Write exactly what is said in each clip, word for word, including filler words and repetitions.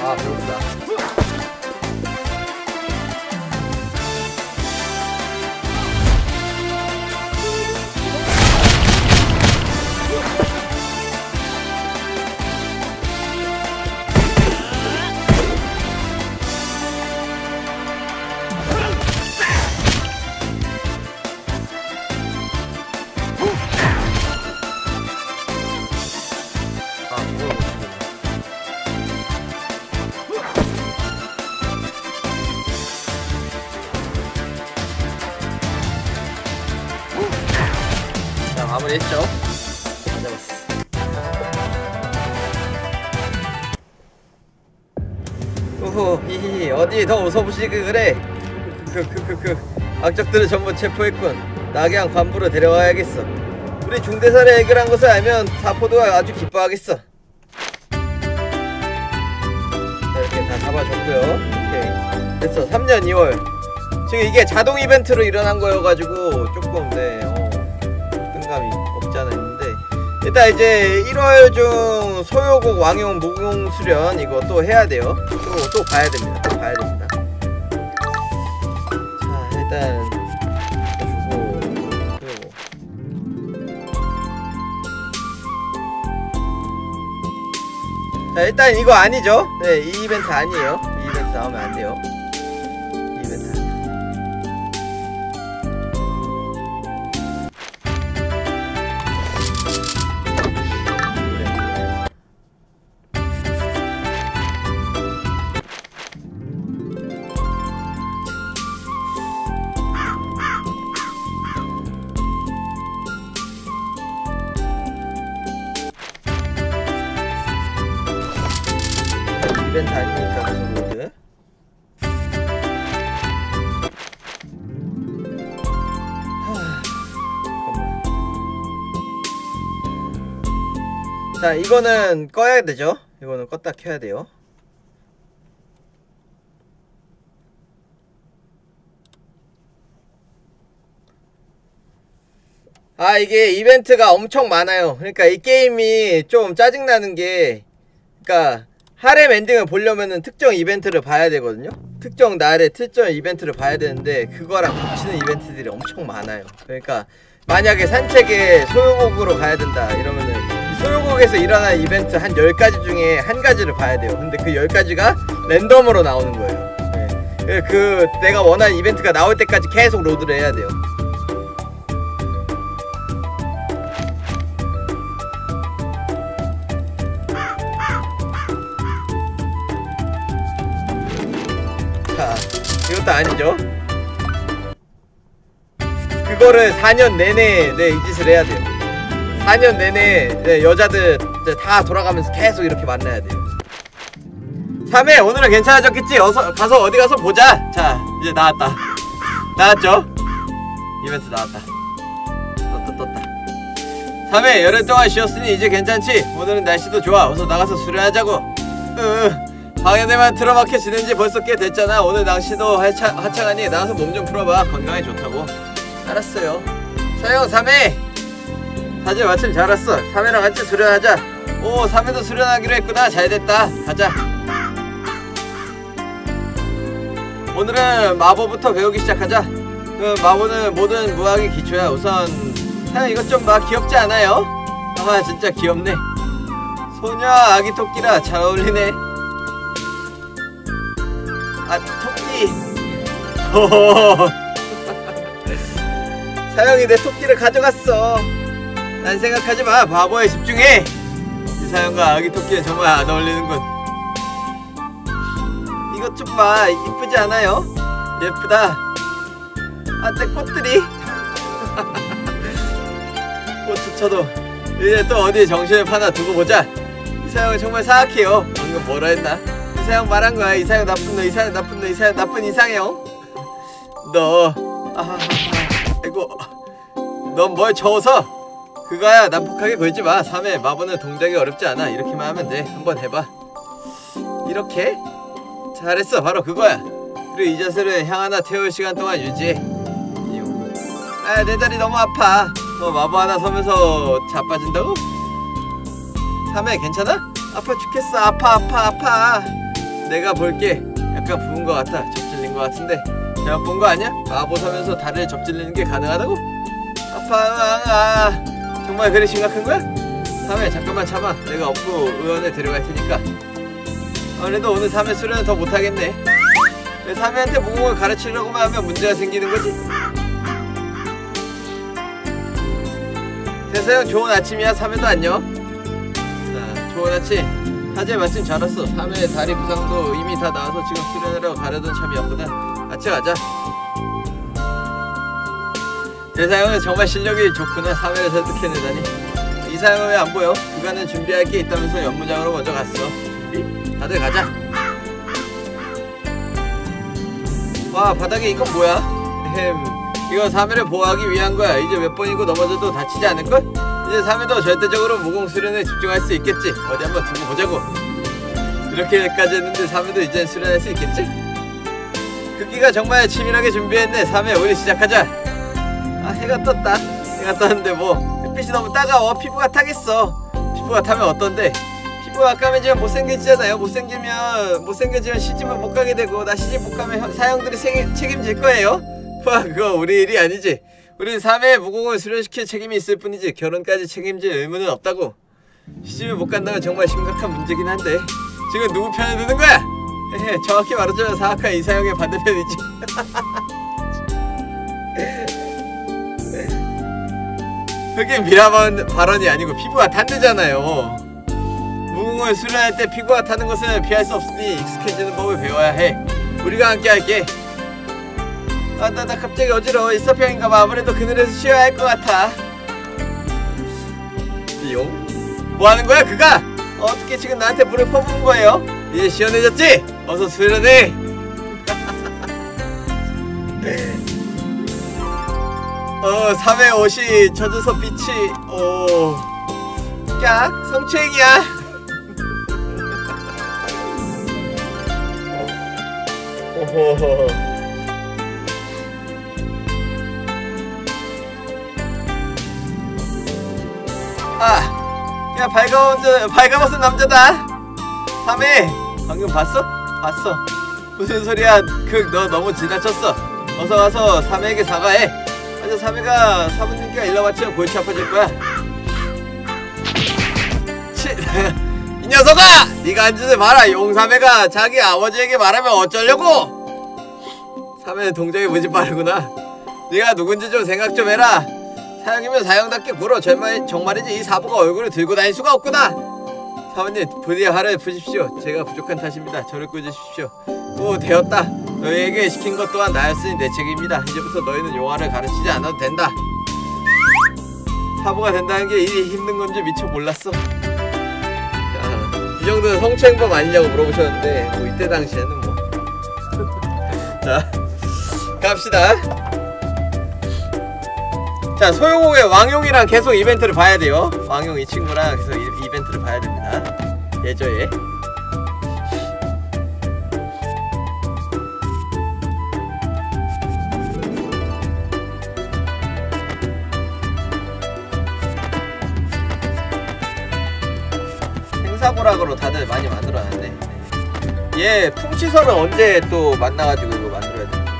아 배고프다. 마무리했죠? 잘 잡았어. 우후 히히히 어디 더 웃어보시기 그래. 크크크크 악적들을 전부 체포했군. 낙양 관부로 데려와야겠어. 우리 중대사를 해결한 것을 알면 사포도가 아주 기뻐하겠어. 자 이렇게 다 잡아줬고요. 오케이 됐어. 삼 년 이월 지금 이게 자동 이벤트로 일어난 거여가지고 조금 네 어. 감이 없지 않아 있는데 일단 이제 일월 중 소요국 왕용 무공 수련 이거 또 해야 돼요. 또, 또 봐야 됩니다. 또 봐야 됩니다. 자 일단 주고 그리고 자 일단 이거 아니죠? 네 이 이벤트 아니에요. 이 이벤트 나오면 안 돼요. 이 이벤트 아니에요. 이벤트 아니니까 무슨 모드? 자 이거는 꺼야 되죠? 이거는 껐다 켜야 돼요. 아 이게 이벤트가 엄청 많아요. 그러니까 이 게임이 좀 짜증나는 게 그러니까 하렘 엔딩을 보려면은 특정 이벤트를 봐야 되거든요. 특정 날에 특정 이벤트를 봐야 되는데 그거랑 겹치는 이벤트들이 엄청 많아요. 그러니까 만약에 산책에 소요곡으로 가야 된다 이러면은 이 소요곡에서 일어난 이벤트 한 열 가지 중에 한 가지를 봐야 돼요. 근데 그 열 가지가 랜덤으로 나오는 거예요. 네. 그 내가 원하는 이벤트가 나올 때까지 계속 로드를 해야 돼요. 자, 이것도 아니죠. 그거를 사 년 내내 네, 이 짓을 해야 돼요. 사 년 내내 네, 여자들 다 돌아가면서 계속 이렇게 만나야 돼요. 삼 회 오늘은 괜찮아졌겠지? 어서 가서 어디 가서 보자. 자 이제 나왔다. 나왔죠? 이벤트 나왔다. 떴다 떴다. 삼 회 열흘 동안 쉬었으니 이제 괜찮지? 오늘은 날씨도 좋아. 어서 나가서 수련하자고. 으으 방에내만 틀어박혀 지낸지 벌써 꽤 됐잖아. 오늘 날씨도 하차, 하차하니 나가서 몸 좀 풀어봐. 건강에 좋다고. 알았어요. 서영 삼 회 사실 마침 잘 왔어. 삼 회랑 같이 수련하자. 오 삼 회도 수련하기로 했구나. 잘됐다. 가자. 오늘은 마법부터 배우기 시작하자. 그 마법은 모든 무학의 기초야. 우선 사영 이것 좀 봐. 귀엽지 않아요? 아 진짜 귀엽네. 소녀 아기 토끼라 잘 어울리네. 아 토끼. 호호호. 사영이 내 토끼를 가져갔어. 난 생각하지마. 바보에 집중해. 이 사영과 아기 토끼는 정말 안 어울리는군. 이것 좀 봐. 이쁘지 않아요? 예쁘다. 아 내 꽃들이. 꽃조차도 이제 또 어디에 정신을 파나 두고 보자. 이사영은 정말 사악해요. 방금 뭐라 했나? 이사영 말한 거야. 이사영 나쁜 너, 이사영 나쁜 너, 이사영 나쁜 이상형. 너, 아하하, 아이고, 넌 뭘 저어서? 그거야 난폭하게 굴지 마. 삼 회 마법은 동작이 어렵지 않아. 이렇게만 하면 돼. 한번 해봐. 이렇게? 잘했어. 바로 그거야. 그리고 이 자세를 향하나 태울 시간 동안 유지해. 아, 내 다리 너무 아파. 너 마법 하나 서면서 자빠진다고? 삼 회 괜찮아? 아파 죽겠어. 아파 아파 아파. 내가 볼게 약간 부은 것 같아. 접질린 것 같은데 잘못 본 거 아니야? 바보 서면서 다리를 접질리는 게 가능하다고? 아파. 아, 정말 그리 심각한 거야? 삼회 잠깐만 참아. 내가 업고 의원에 데려갈 테니까. 아무래도 오늘 삼회 수련은 더 못하겠네. 삼회한테 무공을 가르치려고만 하면 문제가 생기는 거지. 대서형 좋은 아침이야. 삼회도 안녕. 자, 좋은 아침. 사제 마침 잘 왔어. 삼회 다리 부상도 이미 다 나와서 지금 수련하러 가려던 참이었구나. 같이 가자. 대사형은 정말 실력이 좋구나. 삼회를 설득해내다니. 이사형은 왜 안 보여? 그간은 준비할 게 있다면서 연무장으로 먼저 갔어. 준비? 다들 가자. 와, 바닥에 이건 뭐야? 햄, 이건 삼회를 보호하기 위한 거야. 이제 몇 번이고 넘어져도 다치지 않을걸? 이제 삼회도 절대적으로 무공 수련에 집중할 수 있겠지. 어디 한번 두고 보자고. 이렇게까지 했는데 삼회도 이제 수련할 수 있겠지? 크기가 정말 치밀하게 준비했네. 삼회 우리 시작하자. 아, 해가 떴다. 해가 떴는데 뭐 햇빛이 너무 따가워. 피부가 타겠어. 피부가 타면 어떤데? 피부가 까매지면 못생겨지잖아요. 못생기면 못생겨지면 시집을 못 가게 되고, 나 시집 못 가면 사형들이 생, 책임질 거예요. 와, 그거 우리 일이 아니지. 우린 삼회의 무공을 수련시킬 책임이 있을 뿐이지 결혼까지 책임질 의무는 없다고. 시집을 못 간다면 정말 심각한 문제긴 한데 지금 누구 편에 드는 거야? 헤헤, 정확히 말하자면 사악한 이사형의 반대편이지. 그게 미라만 발언이 아니고 피부가 탄대잖아요. 무공을 수련할 때 피부가 타는 것은 피할 수 없으니 익숙해지는 법을 배워야 해. 우리가 함께 할게. 아, 나, 나 갑자기 어지러워. 일사병인가봐. 아무래도 그늘에서 쉬어야 할 것 같아. 띠용? 뭐하는 거야 그가? 어, 어떻게 지금 나한테 물을 퍼부은 거예요? 이제 시원해졌지? 어서 수련해. 어, 삼회 옷이 젖어서 빛이. 오, 깍, 성추행이야. 오호호. 아, 야, 밝아온 저, 밝아벗은 남자다. 삼회, 방금 봤어? 봤어. 무슨 소리야? 그, 너 너무 지나쳤어. 어서 와서 삼회에게 사과해. 맞아, 삼회가 사부님께 일러 바치면 골치 아파질 거야. 치, 이 녀석아! 네가 한 짓을 봐라. 용삼회가 자기 아버지에게 말하면 어쩌려고? 삼회는 동작이 무지 빠르구나. 네가 누군지 좀 생각 좀 해라. 사형이면 사형답게 굴어. 정말, 정말이지 이 사부가 얼굴을 들고 다닐 수가 없구나. 사부님, 부디 화를 푸십시오. 제가 부족한 탓입니다. 저를 꾸짖으십시오. 또 되었다. 너희에게 시킨 것 또한 나였으니 내 책임이다. 이제부터 너희는 용화를 가르치지 않아도 된다. 사부가 된다는 게 일이 힘든 건지 미처 몰랐어. 자, 이 정도는 성추행범 아니냐고 물어보셨는데 뭐 이때 당시에는 뭐. 자, 갑시다. 자, 소용옥의 왕용이랑 계속 이벤트를 봐야 돼요. 왕용 이 친구랑 계속 이, 이벤트를 봐야 됩니다. 예저에. 행사고락으로 다들 많이 만들어놨네. 얘 풍치설은 언제 또 만나가지고 이거 만들어야 돼?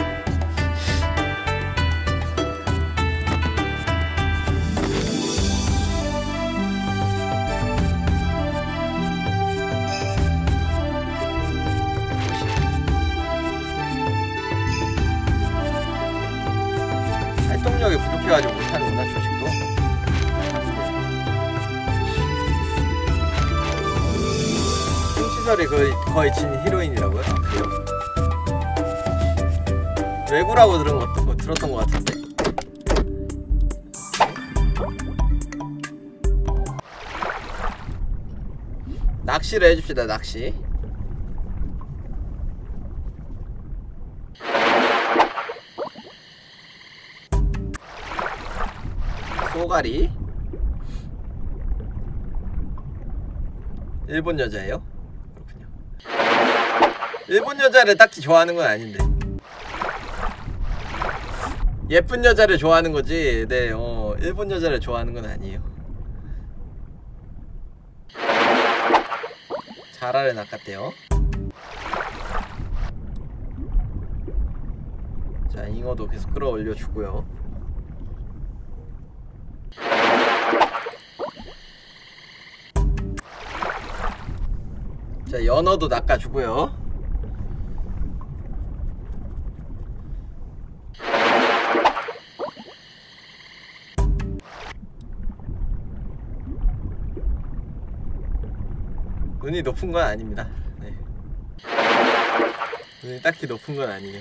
활동력이 부족해가지고 못하는구나, 조식도. 풍치설이 거의, 거의 진 히로인이라고요? 아, 그래요? 외구라고 들은 것도, 들었던 것 같은데. 낚시를 해줍시다. 낚시. 쏘가리. 일본 여자예요? 그렇군요. 일본 여자를 딱히 좋아하는 건 아닌데 예쁜 여자를 좋아하는 거지. 네, 어, 일본 여자를 좋아하는 건 아니에요. 자라를 낚았대요. 잉어도 계속 끌어올려 주고요. 자, 연어도 낚아주고요. 눈이 높은 건 아닙니다. 네. 눈이 딱히 높은 건 아니에요.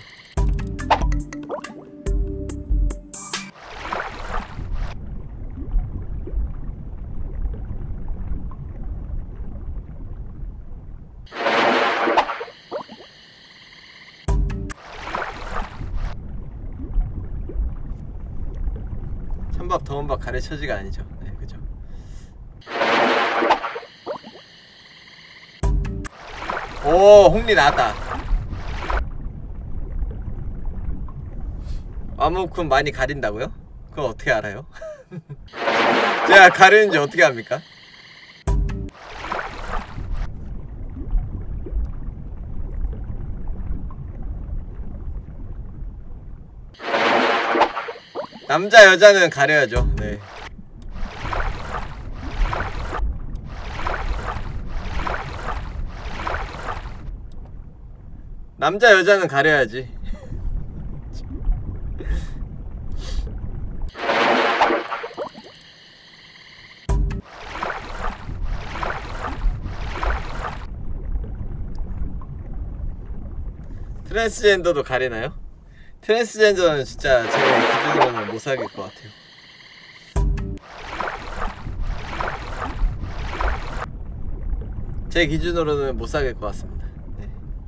찬밥 더운밥 가래처지가 아니죠. 네, 그죠. 오, 홍리 나왔다. 와무쿤 많이 가린다고요? 그거 어떻게 알아요? 제가 가리는지 어떻게 합니까? 남자 여자는 가려야죠. 네. 남자 여자는 가려야지. 트랜스젠더도 가리나요? 트랜스젠더는 진짜 제 기준으로는 못 사귈 것 같아요. 제 기준으로는 못 사귈 것 같습니다. 네.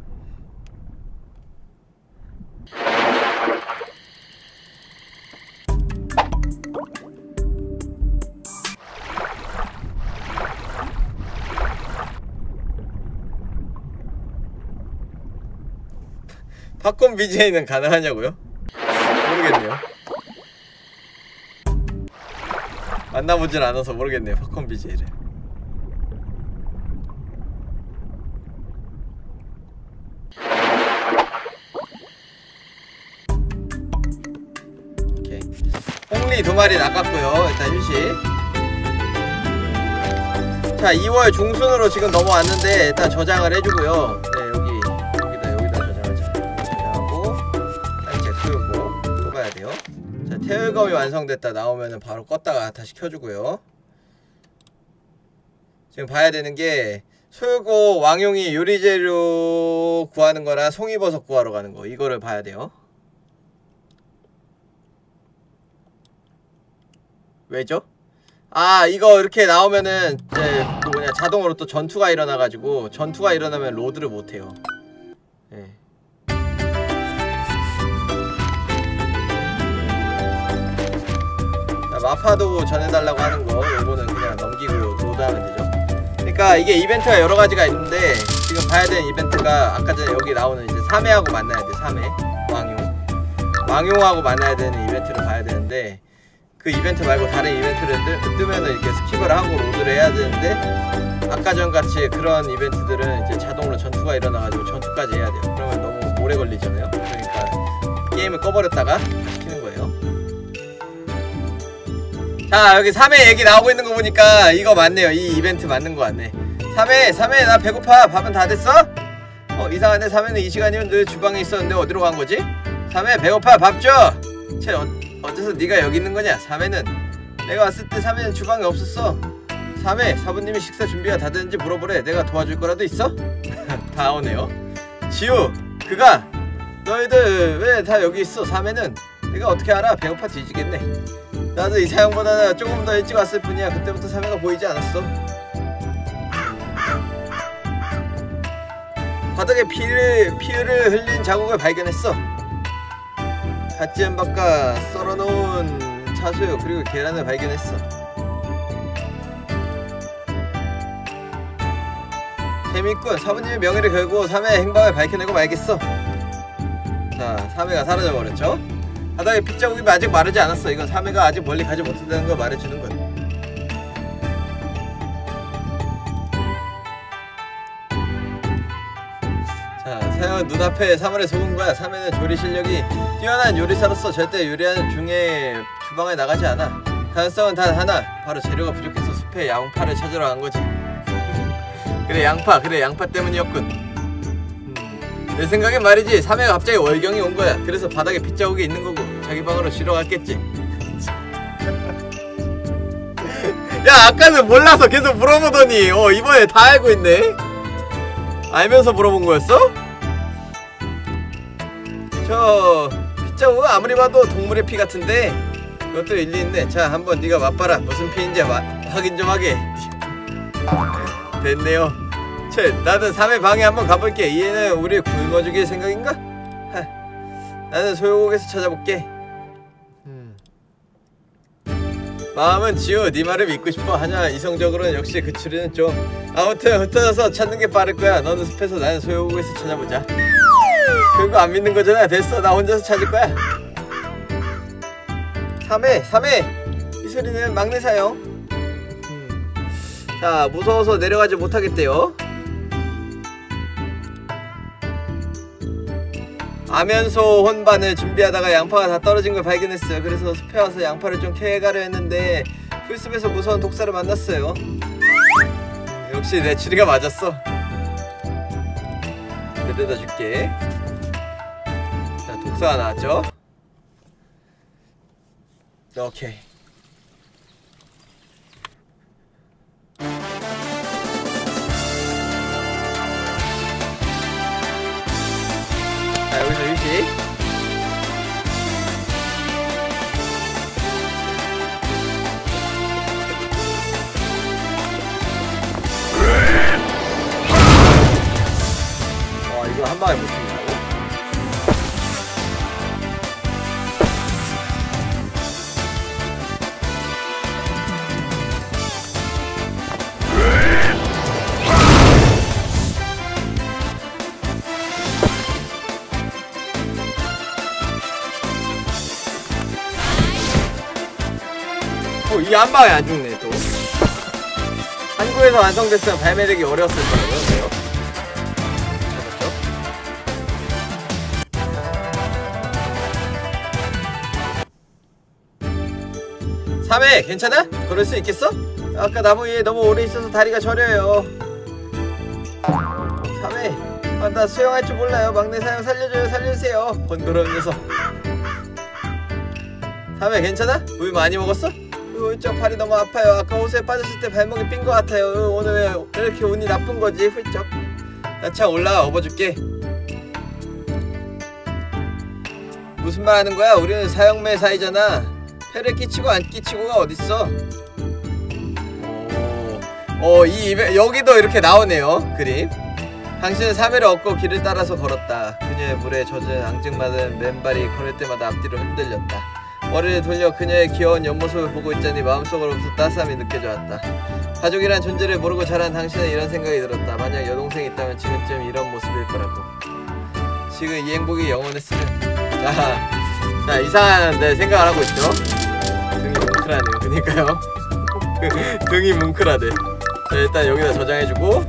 팝콘 비제이는 가능하냐고요? 모르겠네요. 만나보질 않아서 모르겠네요. 팝콘 비제이를. 오케이. 홍리 두 마리 낚았고요. 일단 휴식. 자, 이월 중순으로 지금 넘어왔는데 일단 저장을 해주고요. 네, 여기 여기다 여기다 저장을 저장하고 이제 키우고 또 가야 돼요. 자, 태울검이 완성됐다 나오면은 바로 껐다가 다시 켜주고요. 지금 봐야 되는 게 소유고 왕용이 요리재료 구하는 거랑 송이버섯 구하러 가는 거, 이거를 봐야 돼요. 왜죠? 아, 이거 이렇게 나오면은 이제 그 뭐냐 자동으로 또 전투가 일어나가지고, 전투가 일어나면 로드를 못해요. 네. 자, 마파도 전해달라고 하는 거 요거는 그냥 넘기고 로드하면 되죠. 그러니까 이게 이벤트가 여러 가지가 있는데 지금 봐야 되는 이벤트가 아까 전에 여기 나오는 이제 삼회하고 만나야 돼. 삼회 왕용 왕용하고 만나야 되는 이벤트를 봐야 되는데, 그 이벤트 말고 다른 이벤트를 뜨, 뜨면은 이렇게 스킵을 하고 로드를 해야 되는데, 아까 전같이 그런 이벤트들은 이제 자동으로 전투가 일어나가지고 전투까지 해야 돼요. 그러면 너무 오래 걸리잖아요. 그러니까 게임을 꺼버렸다가 키는 거예요. 자, 여기 삼회 얘기 나오고 있는 거 보니까 이거 맞네요. 이 이벤트 맞는 거 같네. 삼회 삼회 나 배고파. 밥은 다 됐어? 어, 이상한데 삼회는 이 시간이면 늘 주방에 있었는데 어디로 간 거지? 삼회 배고파. 밥 줘. 쟤 어, 어째서 네가 여기 있는 거냐? 삼회는 내가 왔을 때 삼회는 주방에 없었어. 삼회 사부님이 식사 준비가 다 됐는지 물어보래. 내가 도와줄 거라도 있어? 다 오네요. 지우 그가 너희들 왜 다 여기 있어? 삼회는 내가 어떻게 알아? 배고파 뒤지겠네. 나도 이 사형보다 조금 더 일찍 왔을 뿐이야. 그때부터 삼회가 보이지 않았어. 바닥에 피를, 피를 흘린 자국을 발견했어. 갓지은 바깥 썰어놓은 차수유 그리고 계란을 발견했어. 재밌군. 사부님의 명예를 걸고 삼회의 행방을 밝혀내고 말겠어. 자, 삼회가 사라져버렸죠. 바닥에 핏자국이 아직 마르지 않았어. 이건 삼회가 아직 멀리 가지 못한다는 걸 말해주는 거야. 자, 사형은 눈앞에 삼월에 속은 거야. 삼회는 조리 실력이 뛰어난 요리사로서 절대 요리하는 중에 주방에 나가지 않아. 가능성은 단 하나. 바로 재료가 부족해서 숲에 양파를 찾으러 간 거지. 그래, 양파. 그래, 양파 때문이었군. 음, 내 생각엔 말이지. 삼회가 갑자기 월경이 온 거야. 그래서 바닥에 빗자국이 있는 거고 자기 방으로 쉬러 갔겠지. 야, 아까는 몰라서 계속 물어보더니 어 이번에 다 알고 있네. 알면서 물어본 거였어? 저 빗자국 아무리 봐도 동물의 피 같은데 그것도 일리 있네. 자, 한번 네가 맛봐라. 무슨 피인지 마, 확인 좀 하게. 됐네요. 채, 나는 삼회 방에 한번 가볼게. 이 애는 우리 굶어 죽일 생각인가? 하, 나는 소유곡에서 찾아볼게. 음. 마음은 지우. 네 말을 믿고 싶어. 하지만 이성적으로는 역시 그 추리는 좀. 아무튼 흩어져서 찾는 게 빠를 거야. 너는 숲에서, 나는 소유곡에서 찾아보자. 그거 안 믿는 거잖아. 됐어, 나 혼자서 찾을 거야. 삼회, 삼회. 이 소리는 막내 사형. 음. 자, 무서워서 내려가지 못하겠대요. 아면소 혼반을 준비하다가 양파가 다 떨어진 걸 발견했어요. 그래서 숲에 와서 양파를 좀 캐가려 했는데 풀숲에서 무서운 독사를 만났어요. 역시 내 추리가 맞았어. 데려다 줄게. 자, 독사가 나왔죠? 오케이. 자, 여기서 휴식. 와, 이거 한 방에 못 죽는다고? 어, 이 한 방에 안 죽네. 또 한국에서 완성됐으면 발매되기 어려웠을 거라고요. 그렇죠? 삼회 괜찮아? 그럴 수 있겠어? 아까 나무 위에 너무 오래 있어서 다리가 저려요. 삼회, 아, 나 수영할 줄 몰라요. 막내 사형 살려줘요. 살려주세요. 번거로운 녀석. 삼회 괜찮아? 물 많이 먹었어? 훌쩍 팔이 너무 아파요. 아까 호수에 빠졌을 때 발목이 삔 것 같아요. 오늘 왜 이렇게 운이 나쁜 거지? 훌쩍. 자, 올라와. 업어줄게. 무슨 말 하는 거야? 우리는 사형매 사이잖아. 패를 끼치고 안 끼치고가 어딨어? 오, 어, 이 입에, 여기도 이렇게 나오네요. 그림. 당신은 삼회를 얻고 길을 따라서 걸었다. 그녀의 물에 젖은 앙증맞은 맨발이 걸을 때마다 앞뒤로 흔들렸다. 머리를 돌려 그녀의 귀여운 옆모습을 보고 있자니 마음속으로부터 따스함이 느껴져 왔다. 가족이란 존재를 모르고 자란 당신은 이런 생각이 들었다. 만약 여동생이 있다면 지금쯤 이런 모습일 거라고. 지금 이 행복이 영원했으면. 자, 자, 이상한 데 생각을 하고 있죠. 등이 뭉클하네요. 그니까요. 등이 뭉클하대. 자, 일단 여기다 저장해주고.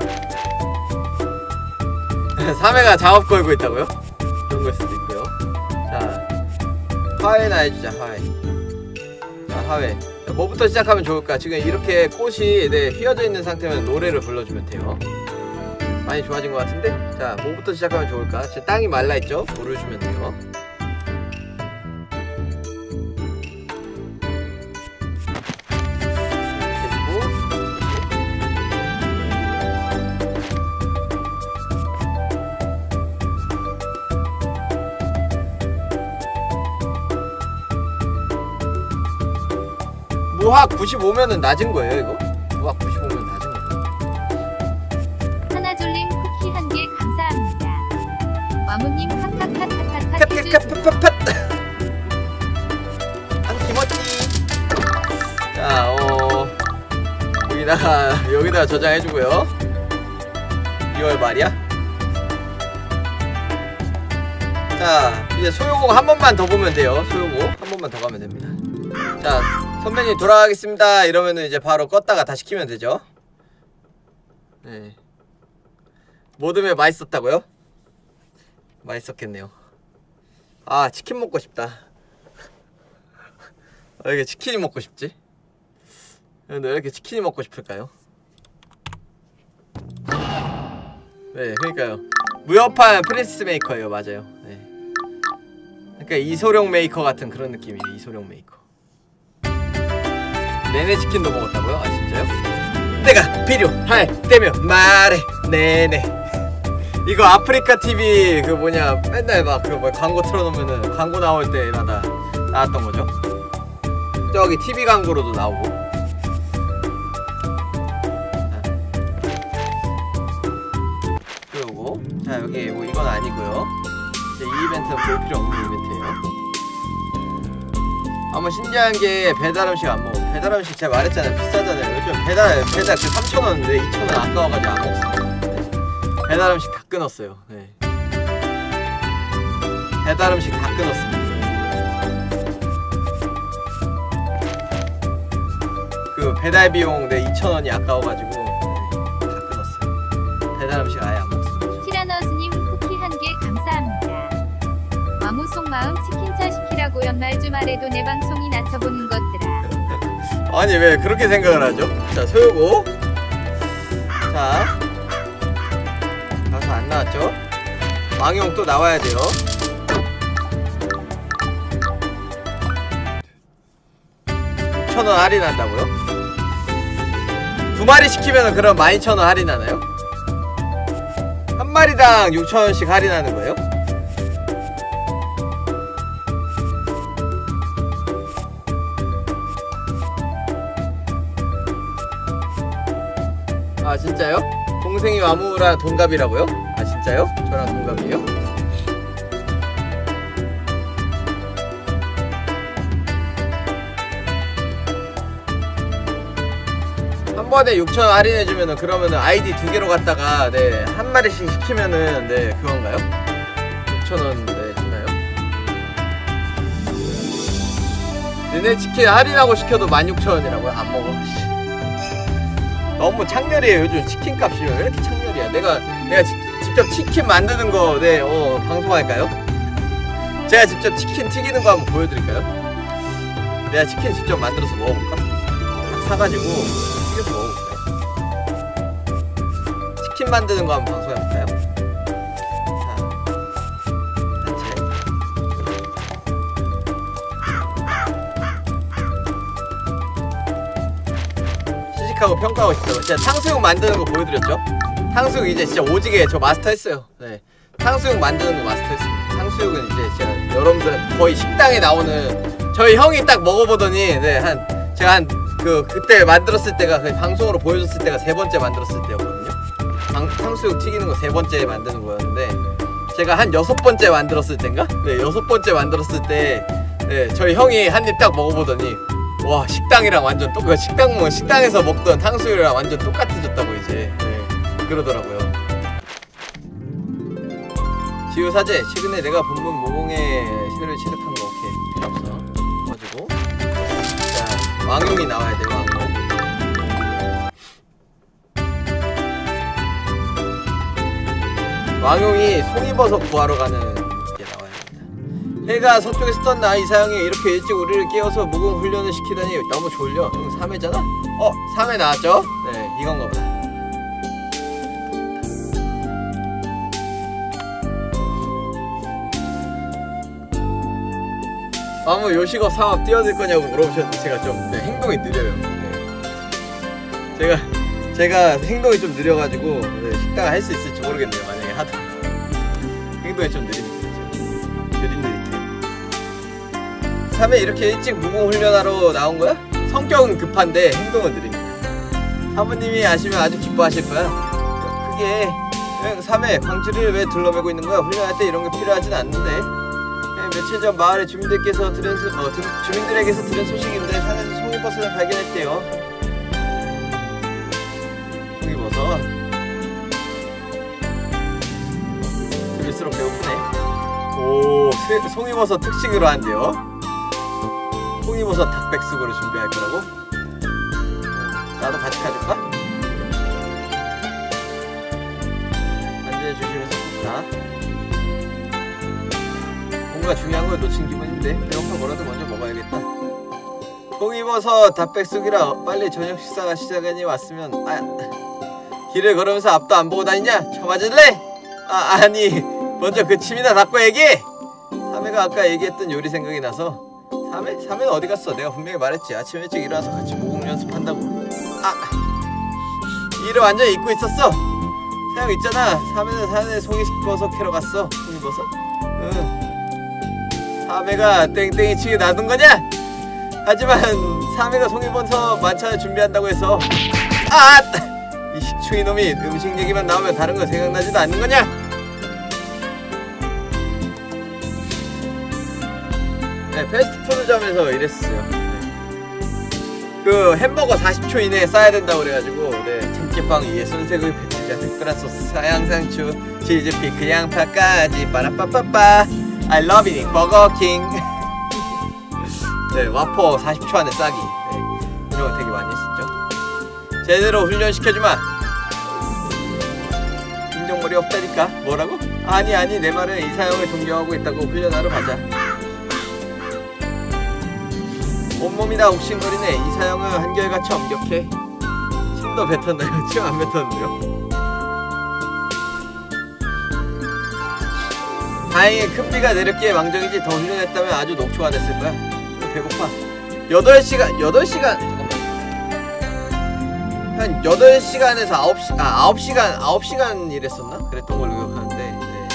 삼회가 작업 걸고 있다고요? 그런 걸 수도 있고요. 자, 화해나 해주자. 화해. 자, 화해. 자, 뭐부터 시작하면 좋을까? 지금 이렇게 꽃이 네, 휘어져 있는 상태면 노래를 불러주면 돼요. 많이 좋아진 것 같은데? 자, 뭐부터 시작하면 좋을까? 지금 땅이 말라있죠? 물을 주면 돼요. 무학 구십오면은 낮은 거예요, 이거? 무학 구십오면 낮은 거예요. 하나졸림 쿠키 한 개 감사합니다. 와무님 핫핫핫핫핫 팟팟팟팟팟 안 기모찌. 자, 어 여기다가 여기다가 저장해주고요. 이월 말이야. 자, 이제 소요곡 한 번만 더 보면 돼요. 소요곡 한 번만 더 가면 됩니다. 자, 선배님 돌아가겠습니다 이러면은 이제 바로 껐다가 다시 키면 되죠. 네. 모듬에 맛있었다고요? 맛있었겠네요. 아 치킨 먹고 싶다. 왜 이렇게 치킨이 먹고 싶지? 근데 왜 이렇게 치킨이 먹고 싶을까요? 네 그러니까요. 무협한 프린세스 메이커예요. 맞아요. 네. 그러니까 이소룡 메이커 같은 그런 느낌이에요. 이소룡 메이커. 네네 치킨도 먹었다고요? 아 진짜요? 내가 필요할 때면 말해 네네. 이거 아프리카 티비 그 뭐냐 맨날 막 그 뭐 광고 틀어놓으면은 광고 나올 때마다 나왔던 거죠. 저기 티비 광고로도 나오고. 그리고 자 여기 뭐 이건 아니고요. 이제 이 이벤트는 볼 필요 없는 이벤트예요. 아무 신기한 게 배달 음식 안 먹어. 배달 음식 제가 말했잖아요. 비싸잖아요. 요즘 배달 배달 그 삼천 원인데 이천 원 아까워가지고 안 먹었어요. 네. 배달 음식 다 끊었어요. 네. 배달 음식 다 끊었습니다. 그 배달 비용 내 이천 원이 아까워가지고 네. 다 끊었어요. 배달 음식 아예 안 먹습니다. 티라너스님 쿠키 한 개 감사합니다. 마무 속마음 치킨차 시키라고 연말 주말에도 내 방송이 나서보는 것들아. 아니 왜 그렇게 생각을 하죠? 자 소요고. 자 가서 안 나왔죠? 망용 또 나와야 돼요. 육천 원 할인한다고요? 두 마리 시키면 그럼 만 이천 원 할인하나요? 한 마리당 육천 원씩 할인하는 거예요? 아 진짜요? 동생이 와무랑 동갑이라고요? 아 진짜요? 저랑 동갑이에요? 한 번에 육천 원 할인해주면은 그러면은 아이디 두 개로 갔다가 네 한 마리씩 시키면은 네 그건가요? 육천 원 네 주나요? 너네 치킨 할인하고 시켜도 만 육천 원이라고요? 안 먹어. 너무 창렬이에요. 요즘 치킨 값이 왜 이렇게 창렬이야. 내가 내가 지, 직접 치킨 만드는 거 네 어 방송할까요? 제가 직접 치킨 튀기는 거 한번 보여드릴까요? 내가 치킨 직접 만들어서 먹어볼까? 딱 사가지고 튀겨서 먹어볼까요? 치킨 만드는 거 한번 방송해볼까요? 자, 단체 시식하고 평가하고 싶다고. 진짜 탕수육 만드는 거 보여드렸죠? 탕수육 이제 진짜 오지게 저 마스터했어요. 네, 탕수육 만드는 거 마스터했습니다. 탕수육은 이제 진짜 여러분들 거의 식당에 나오는 저희 형이 딱 먹어보더니 네, 한 제가 한 그 그때 만들었을 때가 그 방송으로 보여줬을 때가 세 번째 만들었을 때였거든요. 방, 탕수육 튀기는 거 세 번째 만드는 거였는데 제가 한 여섯 번째 만들었을 때인가? 네, 여섯 번째 만들었을 때 네, 저희 형이 한 입 딱 먹어보더니 와 식당이랑 완전 똑같 식당 뭐 식당에서 먹던 탕수육이랑 완전 똑같아졌다고 이제 네, 그러더라고요. 지우 사제 최근에 내가 본분 모공의 시대를 취득한 거 오케이 필요 없어. 가지고 자 왕용이 나와야 돼. 왕용. 왕용이 송이버섯 구하러 가는 게 나와야 됩니다. 해가 서쪽에서 떴나 이사형이 이렇게 일찍 우리를 깨워서 무공 훈련을 시키다니 너무 졸려. 응 삼 회잖아? 어 삼 회 나왔죠? 네 이건가 보다. 아무 요식업 사업 뛰어들 거냐고 물어보셨는데 제가 좀 네, 행동이 느려요. 네. 제가 제가 행동이 좀 느려가지고 네, 식당 할 수 있을지 모르겠네요. 만약에 하더라도 행동이 좀 느립니다. 느릿느릿해. 삼 회 이렇게 일찍 무공 훈련하러 나온 거야? 성격은 급한데 행동은 느립니다. 사부님이 아시면 아주 기뻐하실 거야. 그게 삼 회 광주를 왜 둘러매고 있는 거야? 훈련할 때 이런 게 필요하진 않는데. 며칠 전 마을의 주민들께서 들은 소, 어, 주, 주민들에게서 들은 소식인데 산에서 송이버섯을 발견했대요. 송이버섯. 들을수록 배고프네. 오, 세, 송이버섯 특식으로 한대요. 송이버섯 닭백숙으로 준비할 거라고? 나도 같이 가줄까? 안전해 주시면서 좋다. 뭔가 중요한 걸 놓친 기분인데 배고파 뭐라도 먼저 먹어야겠다. 송이버섯 닭백숙이라 빨리 저녁 식사가 시작하니 왔으면. 아, 길을 걸으면서 앞도 안 보고 다니냐? 쳐맞을래? 아, 아니 먼저 그 침이나 닦고 얘기해! 삼회가 아까 얘기했던 요리 생각이 나서. 삼회? 삼회는 어디 갔어? 내가 분명히 말했지. 아침 일찍 일어나서 같이 모공 연습한다고. 아, 일을 완전히 잊고 있었어. 사영 있잖아. 삼회는 산에 송이버섯 캐러 갔어. 송이버섯? 응. 삼회가 땡땡이 치게 놔둔 거냐? 하지만 삼회가 송이버섯 만찬을 준비한다고 해서. 아! 이 식충이 놈이 음식 얘기만 나오면 다른 거 생각나지도 않는 거냐? 네, 패스트푸드점에서 일했어요. 네. 그 햄버거 사십 초 이내에 싸야 된다고 그래가지고, 네, 참깨빵 위에 손색의 패티자 특별한 소스 사양상추 치즈 피클 양파까지 빠라빠빠빠 I love eating 버거킹. 네, 와퍼 사십 초 안에 싸기. 네, 이런 거 되게 많이 했었죠. 제대로 훈련시켜주마. 인정머리 없다니까. 뭐라고? 아니 아니 내 말은 이사영을 존경하고 있다고. 훈련하러 가자. 온몸이 다 옥신거리네. 이사영은 한결같이 엄격해. 침도 뱉었나요? 침 안 뱉었는데요? 다행히 큰 비가 내렸기에 망정이지. 더 훈련했다면 아주 녹초가 됐을 거야. 배고파. 여덟 시간 여덟 시간 잠깐만. 한 여덟 시간에서 아홉 시 아 아홉 시간 아홉 시간 일했었나? 그랬던 걸로 기억하는데. 네.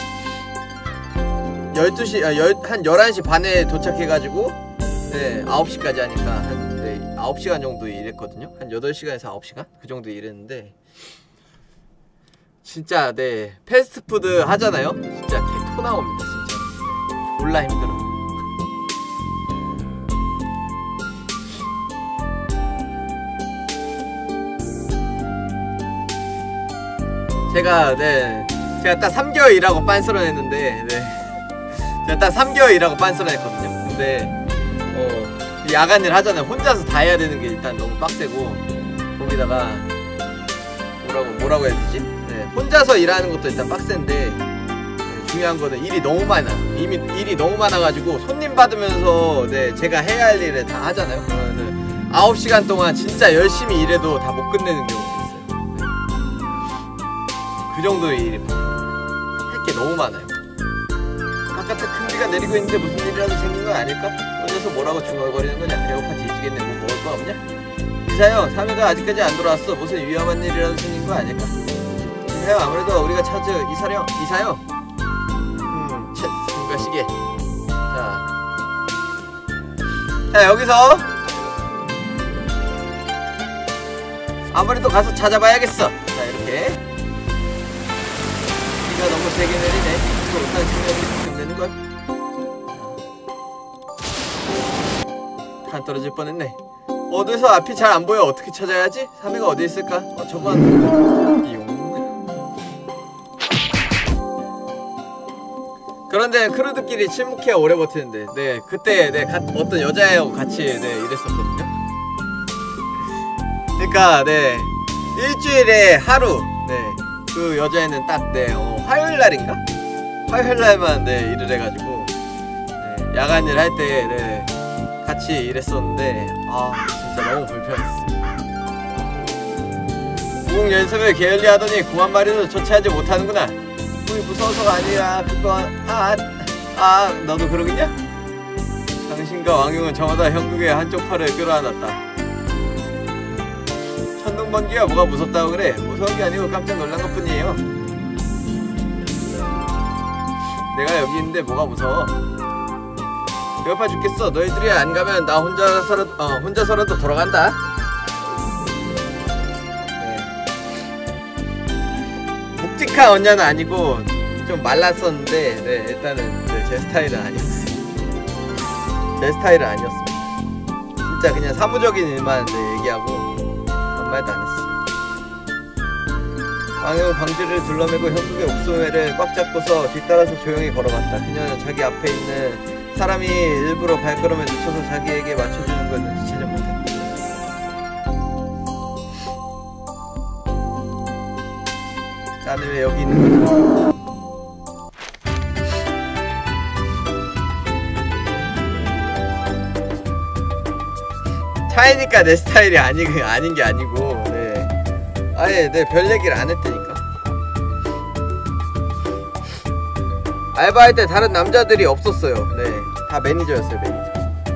열두 시 아 한 열한 시 반에 도착해가지고 네, 아홉 시까지 하니까 한 네, 아홉 시간 정도 일했거든요. 한 여덟 시간에서 아홉 시간? 그 정도 일했는데 진짜 네, 패스트푸드 하잖아요? 진짜 개토 나옵니다, 진짜. 네, 졸라 힘들어. 제가 네, 제가 딱 삼 개월 일하고 빤스런 했는데 네. 제가 딱 삼 개월 일하고 빤스런 했거든요. 근데 어, 야간일 하잖아요. 혼자서 다 해야 되는 게 일단 너무 빡세고, 거기다가 뭐라고 뭐라고 해야 되지? 네, 혼자서 일하는 것도 일단 빡센데 네, 중요한 거는 일이 너무 많아. 이미 일이 너무 많아가지고 손님 받으면서 네, 제가 해야 할 일을 다 하잖아요. 그러면은 아홉 시간 동안 진짜 열심히 일해도 다 못 끝내는 경우도 있어요. 네. 그 정도의 일이 할 게 너무 많아요. 바깥에 큰 비가 내리고 있는데 무슨 일이라도 생긴 건 아닐까? 혼자서 뭐라고 중얼거리는 거냐? 배고파 뒤지겠네. 뭐 먹을 거 없냐? 이사영, 삼회가 아직까지 안 돌아왔어. 무슨 위험한 일이라도 생긴 거 아닐까? 이사영, 아무래도 우리가 찾은 이사영, 이사영. 음, 쳇, 뭔가 시계. 자, 자 여기서 아무래도 가서 찾아봐야겠어. 자, 이렇게 비가 너무 세게 내리네. 이거 못하는 생각이 걱정되는걸? 간 떨어질 뻔했네. 어디서 앞이 잘 안 보여. 어떻게 찾아야지? 삼회가 어디 있을까? 어, 저건 이용. 그런데 크루드끼리 침묵해야 오래 버티는데. 네, 그때 네, 가, 어떤 여자애하고 같이 네, 일했었거든요. 그러니까 네, 일주일에 하루 네, 그 여자애는 딱 네, 어, 화요일날인가? 화요일날만 네, 일을 해가지고 네, 야간일 할 때 네, 같이 일했었는데 아 진짜 너무 불편했어요. 무공 연습을 게을리 하더니 그만 말이도 조차하지 못하는구나. 우리 무서워서가 아니라 그건 아, 아 너도 그러겠냐? 당신과 왕용은 저마다 형국의 한쪽 팔을 끌어안았다. 천둥번개가 뭐가 무섭다고 그래? 무서운 게 아니고 깜짝 놀란 것 뿐이에요. 내가 여기 있는데 뭐가 무서워? 배고파 죽겠어. 너희들이 안 가면 나 혼자서라도 어 혼자서라도 돌아간다. 네. 묵직한 언냐는 아니고 좀 말랐었는데 네, 일단은 네, 제 스타일은 아니었어요. 제 스타일은 아니었습니다. 진짜 그냥 사무적인 일만 네, 얘기하고 아무 말도 안 했어요. 왕은 광주를 둘러매고 형국의 옥소매를 꽉 잡고서 뒤따라서 조용히 걸어갔다. 그녀는 자기 앞에 있는 사람이 일부러 발걸음에 늦춰서 자기에게 맞춰주는 걸 눈치채지 못했다. 나는 왜 여기 있는 거지? 차이니까 내 스타일이 아니, 아닌 게 아니고, 네. 아예, 네, 별 얘기를 안 했다니까. 알바할 때 다른 남자들이 없었어요. 네. 다 매니저였어요, 매니저.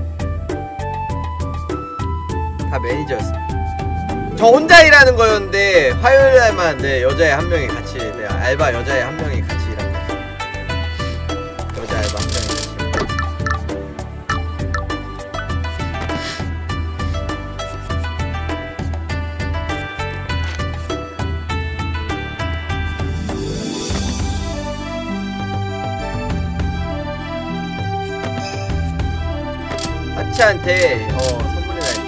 다 매니저였어요. 저 혼자 일하는 거였는데, 화요일 날만, 네, 여자애 한 명이 같이, 네, 알바 여자애 한 명이 같이 일하는 거였어요. 여자 알바 한 명이 같이. 하치한테 어 선물해놔야지.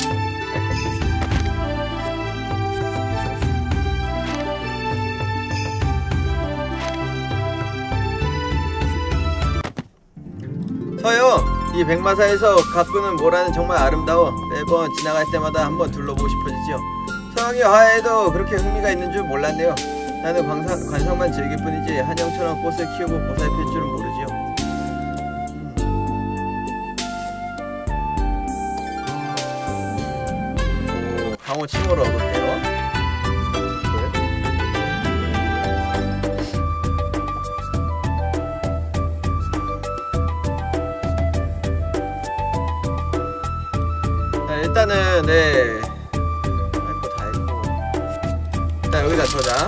서요, 이 백마사에서 가꾸는 모라는 정말 아름다워. 매번 지나갈 때마다 한번 둘러보고 싶어지죠. 서양의 화해에도 그렇게 흥미가 있는 줄 몰랐네요. 나는 관상, 관상만 즐길 뿐이지 한영처럼 꽃을 키우고 보살필 줄은 모르지요. 강호 칭호를 얻었대요. 자, 일단은 네 할 거 다 했고, 자 여기다 저장.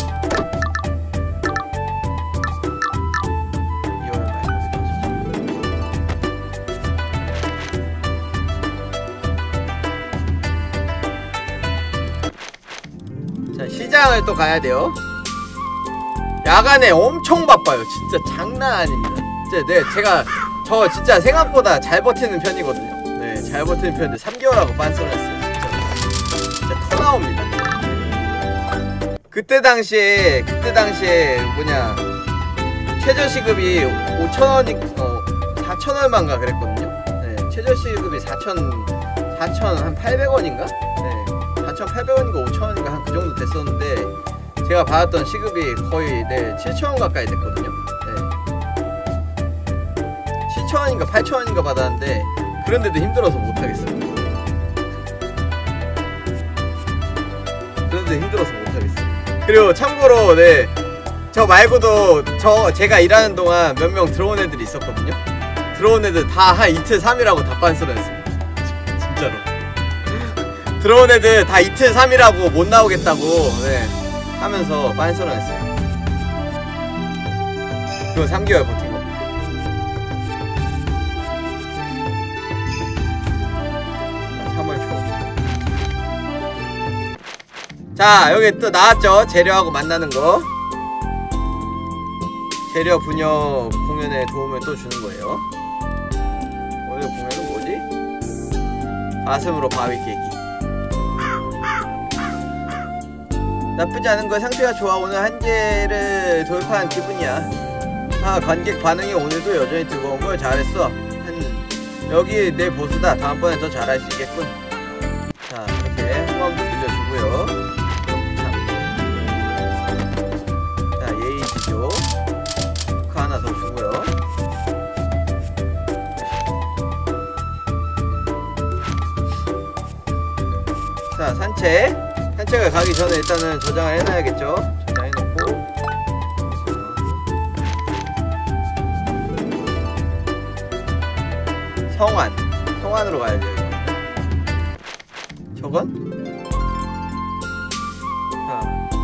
시장을 또 가야 돼요. 야간에 엄청 바빠요. 진짜 장난 아닙니다. 진짜 네, 제가 저 진짜 생각보다 잘 버티는 편이거든요. 네, 잘 버티는 편인데 삼 개월하고 빤스를 했어요. 진짜 진짜 터 나옵니다. 그때 당시에 그때 당시에 뭐냐 최저시급이 오천 원이 어 사천 얼마인가 그랬거든요. 네, 최저시급이 사천 사천 한 팔백 원인가? 네. 사천팔백 원인가 오천 원인가 한 그 정도 됐었는데 제가 받았던 시급이 거의 네 칠천 원 가까이 됐거든요. 네. 칠천 원인가 팔천 원인가 받았는데 그런데도 힘들어서 못하겠어요. 그런데도 힘들어서 못하겠어요. 그리고 참고로 네 저 말고도 저 제가 일하는 동안 몇 명 들어온 애들이 있었거든요. 들어온 애들 다 한 이틀 삼 일하고 다 빤스런 했습니다. 진짜로. 들어온 애들 다 이틀 삼 일하고 못 나오겠다고 네, 하면서 빤스런 했어요. 그리고 삼 개월 버틴 겁니다. 삼월 초. 자, 여기 또 나왔죠. 재료하고 만나는 거. 재료 분역 공연에 도움을 또 주는 거예요. 오늘 공연은 뭐지? 가슴으로 바위 깨기. 나쁘지 않은 거. 상태가 좋아. 오늘 한계를 돌파한 기분이야. 아, 관객 반응이 오늘도 여전히 뜨거운 걸 잘했어. 한, 여기 내 보수다. 다음번엔 더 잘할 수 있겠군. 자, 이렇게 호감도 빌려주고요. 자, 자 예의지죠. 축하 하나 더 주고요. 자, 산책. 산책을 가기 전에 일단은 저장을 해놔야겠죠. 저장해놓고 성환 성환으로 가야 돼요. 저건? 자,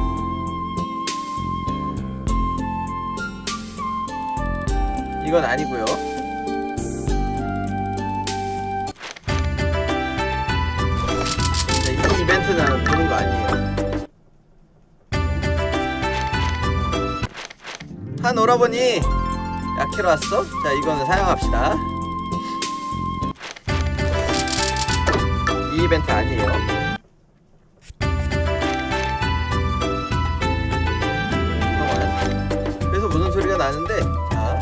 이건 아니고요. 이 이벤트는 보는 거 아니에요. 한 오라버니 약해로 왔어? 자, 이거는 사용합시다. 이 이벤트 아니에요. 잠깐만. 그래서 무슨 소리가 나는데, 자,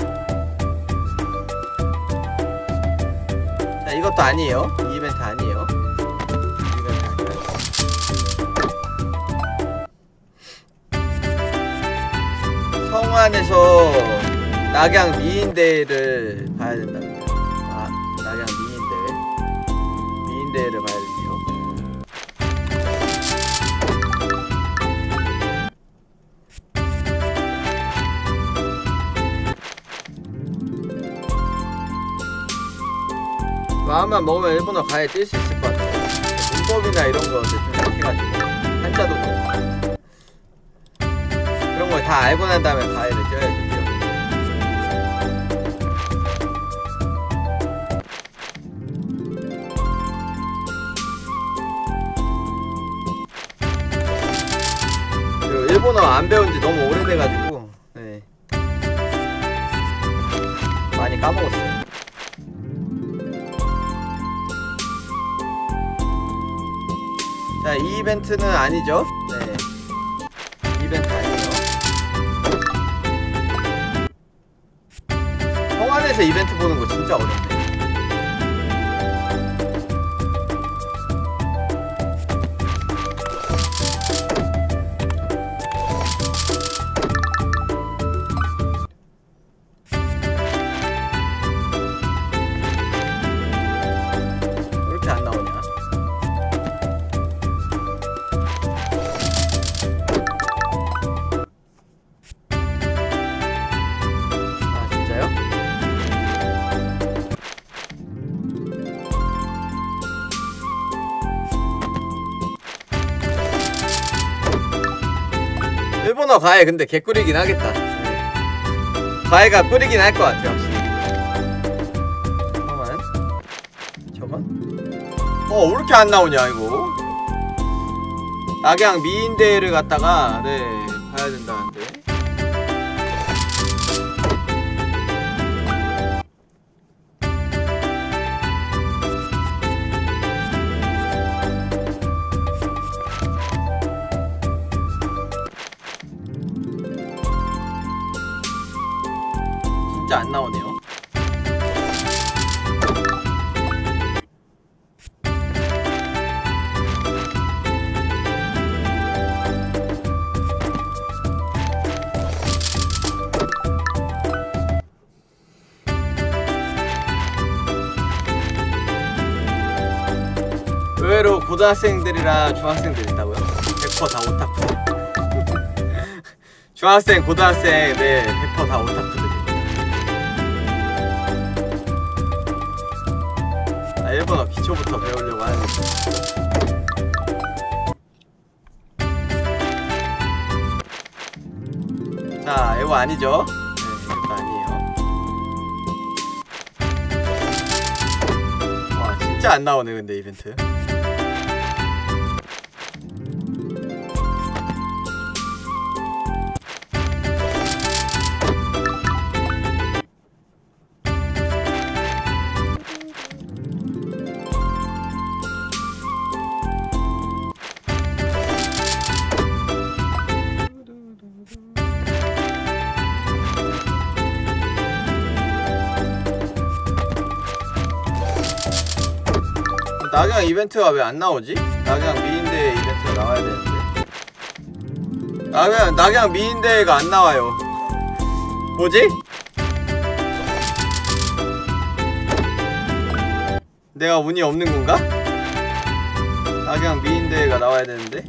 자 이것도 아니에요. 이 이벤트 아니에요. 성안에서 낙양 미인대를 봐야 된답니다. 아, 낙양 미인대. 미인대회를 봐야 되네요. 마음만 먹으면 일본어 가야 뛸 수 있을 것 같아요. 문법이나 이런 거 좀 생각해가지고 한자도 그렇고 그런 걸 다 알고 난 다음에 가야를 뛰어야죠. 그리고 일본어 안 배운 지 너무 오래돼가지고 네. 많이 까먹었어요. 자, 이 이벤트는 아니죠? 네. 이 이벤트 아니에요. 성안에서 이벤트 보는 거 진짜 어렵네. 왜 이렇게 안 나오냐? 일본어 과외 근데 개꿀이긴 하겠다. 과외가 꿀이긴 할 것 같아 확실히. 잠깐만. 저건? 어 왜 이렇게 안 나오냐 이거. 낙양 미인대회를 갔다가 네 봐야 된다는데. 진짜 안 나오네요. 의외로 고등학생들이랑 중학생들 있다고요? 백 퍼센트 다 오타쿠. 중학생, 고등학생, 네, 백 퍼센트 다 오타쿠들입니다. 아, 일본어 기초부터 배우려고 하는데. 자, 이거 아니죠? 네, 이것도 아니에요. 와, 진짜 안 나오네, 근데 이벤트. 낙양 이벤트가 왜 안 나오지? 낙양 미인대회 이벤트가 나와야 되는데. 낙양, 낙양 미인대회가 안 나와요. 뭐지? 내가 운이 없는 건가? 낙양 미인대회가 나와야 되는데.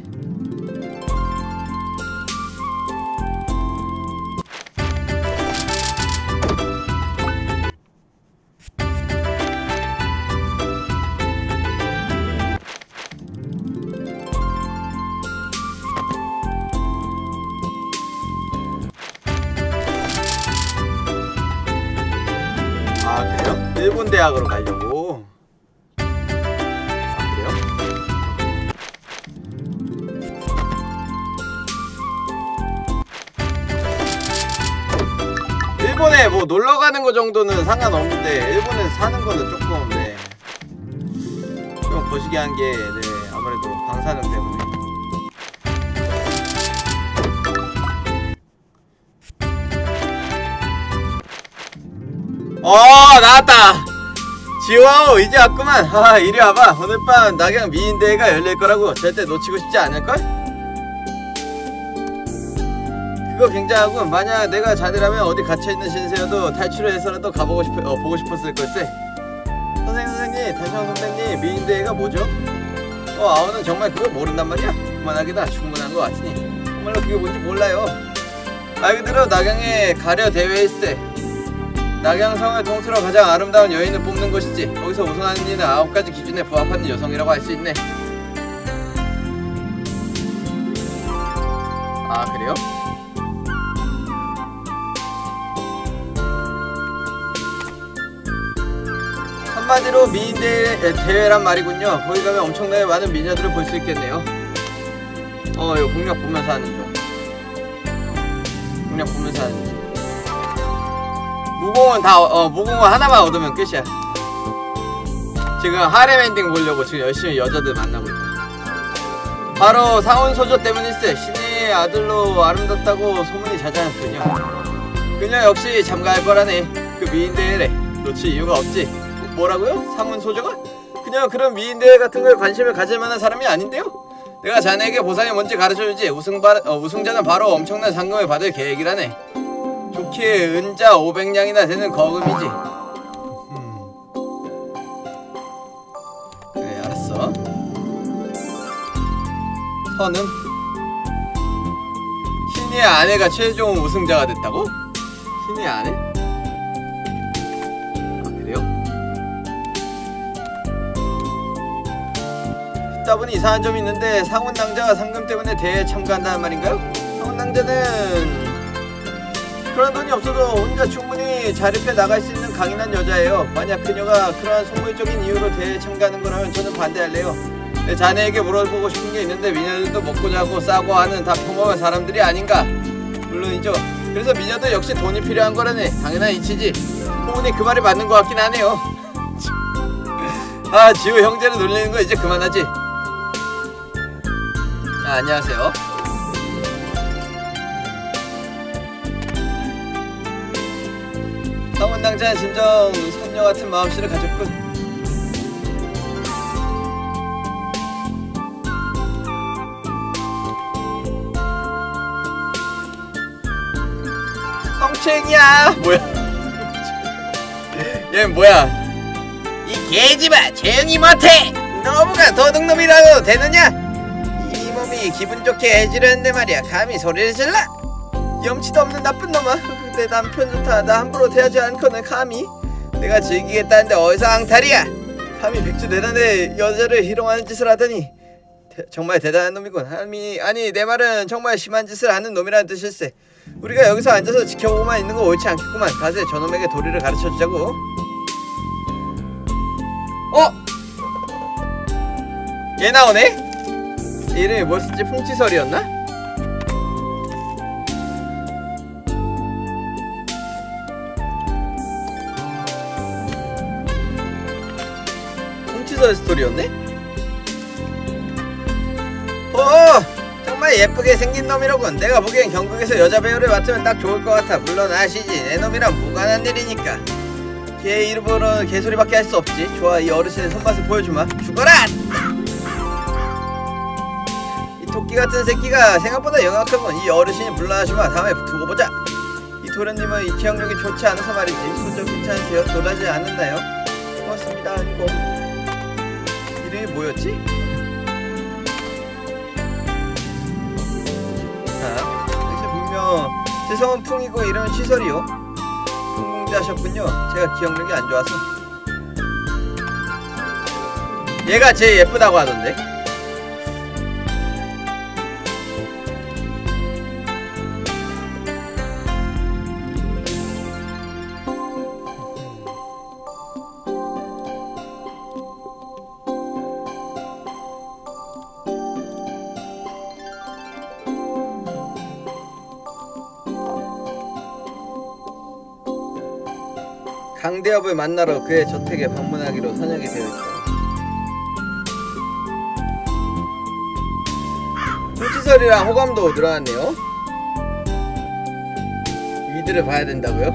아 그래요? 일본 대학으로 가려고? 아 그래요? 일본에 뭐 놀러 가는 거 정도는 상관없는데 일본에 사는 거는 조금 네. 좀 거시기한 게 네, 아무래도 방사능 때문에. 어 나왔다. 지와오 이제 왔구만. 아 이리 와봐. 오늘 밤 낙양 미인대회가 열릴 거라고 절대 놓치고 싶지 않을걸? 그거 굉장하군. 만약 내가 자네라면 어디 갇혀있는 신세여도 탈출을 해서라도 가보고 싶어 어, 보고 싶었을 걸세. 선생님 선생님 다시형 선배님, 미인대회가 뭐죠? 어, 아우는 정말 그거 모른단 말이야? 그만하기다 충분한 것 같으니 정말로 그게 뭔지 몰라요. 말 그대로 낙양에 가려 대회일세. 낙양성을 통틀어 가장 아름다운 여인을 뽑는 것이지. 거기서 우승하는 이는 아홉 가지 기준에 부합하는 여성이라고 할 수 있네. 아, 그래요? 한마디로 미인대회 대회란 말이군요. 거기 가면 엄청나게 많은 미녀들을 볼 수 있겠네요. 어, 이거 공략 보면서 하는 중. 공략 보면서 하는 중. 무공은 다, 어, 무공은 하나만 얻으면 끝이야. 지금 하렘 엔딩 보려고 지금 열심히 여자들 만나고 있다. 바로 상온소조 때문일세. 신의 아들로 아름답다고 소문이 자자한 그녀. 그녀 역시 참가할 거라네. 그 미인대회래. 놓칠 이유가 없지. 뭐라고요? 상온소조가? 그녀 그런 미인대회 같은 거에 관심을 가질 만한 사람이 아닌데요? 내가 자네에게 보상이 뭔지 가르쳐주지. 우승바, 어, 우승자는 바로 엄청난 상금을 받을 계획이라네. 좋기에 은자 오백 냥이나 되는 거금이지. 음. 그래, 알았어. 선음? 신이의 아내가 최종 우승자가 됐다고? 신이의 아내? 아, 그래요? 듣다 보니 이상한 점이 있는데 상훈낭자가 상금 때문에 대회에 참가한다는 말인가요? 상훈낭자는 그런 돈이 없어도 혼자 충분히 자립해 나갈 수 있는 강인한 여자예요. 만약 그녀가 그러한 속물적인 이유로 대회에 참가하는 거라면 저는 반대할래요. 내 자네에게 물어보고 싶은 게 있는데 미녀들도 먹고 자고 싸고 하는 다 평범한 사람들이 아닌가? 물론이죠. 그래서 미녀도 역시 돈이 필요한 거라네. 당연한 이치지. 소문이 그 말이 맞는 것 같긴 하네요. 아, 지우 형제를 놀리는 거 이제 그만하지. 아, 안녕하세요. 상원당자는 진정 선녀 같은 마음씨를 가졌군. 성추행이야. 뭐야? 얘 뭐야? 이 개집아 조용히 못해. 너무가 도둑놈이라도 되느냐? 이 몸이 기분 좋게 해지려는데 말이야 감히 소리를 질러? 염치도 없는 나쁜 놈아. 내 남편 좋다. 나 함부로 대하지 않거든. 감히 내가 즐기겠다는데 어디서 앙탈이야? 감히 백주대단의 여자를 희롱하는 짓을 하다니 대, 정말 대단한 놈이군. 아니, 아니 내 말은 정말 심한 짓을 하는 놈이라는 뜻일세. 우리가 여기서 앉아서 지켜보고만 있는 거 옳지 않겠구만. 가세 저놈에게 도리를 가르쳐주자고. 어? 얘 나오네? 이름이 뭐였지? 풍치설이었나? 풍치설 스토리였네? 어! 정말 예쁘게 생긴 놈이로군. 내가 보기엔 경극에서 여자 배우를 맡으면 딱 좋을 것 같아. 물론 아시지 내 놈이랑 무관한 일이니까. 걔 이름으로는 개소리밖에 할 수 없지. 좋아, 이 어르신의 손맛을 보여주마. 죽어라! 이 토끼 같은 새끼가 생각보다 영악하군. 이 어르신이 물러나주마. 다음에 두고 보자. 이 도련님은 이 기억력이 좋지 않아서 말이지. 손좀 괜찮으세요? 놀라지 않았나요? 고맙습니다. 아니고 이름이 뭐였지? 자, 여기서 분명 제 성은 풍이고 이름은 시설이요. 풍공자셨군요. 제가 기억력이 안 좋아서. 얘가 제일 예쁘다고 하던데. 강대엽을 만나러 그의 저택에 방문하기로 선약이 되어 있다. 풍치설이랑 호감도 늘어났네요. 이들을 봐야 된다고요?